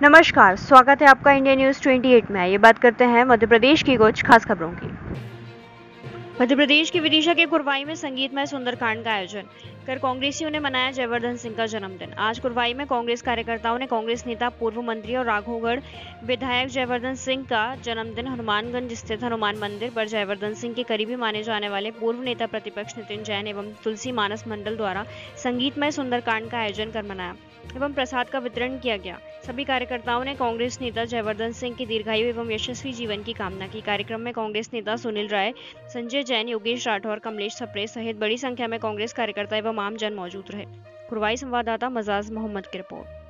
नमस्कार, स्वागत है आपका इंडिया न्यूज 28 में। ये बात करते हैं मध्य प्रदेश की कुछ खास खबरों की। मध्य प्रदेश के विदिशा के कुरवाई में संगीतमय सुंदरकांड का आयोजन कर कांग्रेसियों ने मनाया जयवर्धन सिंह का जन्मदिन। आज कुरवाई में कांग्रेस कार्यकर्ताओं ने कांग्रेस नेता, पूर्व मंत्री और राघोगढ़ विधायक जयवर्धन सिंह का जन्मदिन हनुमानगंज स्थित हनुमान मंदिर पर जयवर्धन सिंह के करीबी माने जाने वाले पूर्व नेता प्रतिपक्ष नितिन जैन एवं तुलसी मानस मंडल द्वारा संगीतमय सुंदरकांड का आयोजन कर मनाया एवं प्रसाद का वितरण किया गया। सभी कार्यकर्ताओं ने कांग्रेस नेता जयवर्धन सिंह की दीर्घायु एवं यशस्वी जीवन की कामना की। कार्यक्रम में कांग्रेस नेता सुनील राय, संजय जैन, योगेश राठौर, कमलेश सप्रे सहित बड़ी संख्या में कांग्रेस कार्यकर्ता एवं आम जन मौजूद रहे। कुरवाई संवाददाता मजाज मोहम्मद की रिपोर्ट।